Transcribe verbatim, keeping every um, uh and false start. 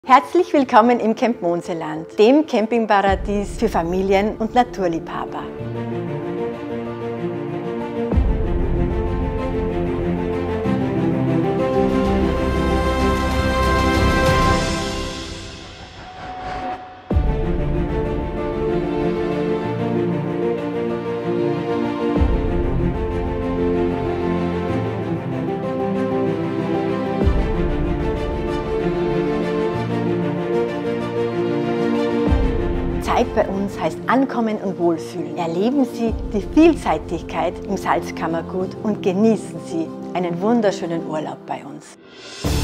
Herzlich willkommen im Camp Mohnseeland, dem Campingparadies für Familien und Naturliebhaber. Zeit bei uns heißt Ankommen und Wohlfühlen. Erleben Sie die Vielseitigkeit im Salzkammergut und genießen Sie einen wunderschönen Urlaub bei uns.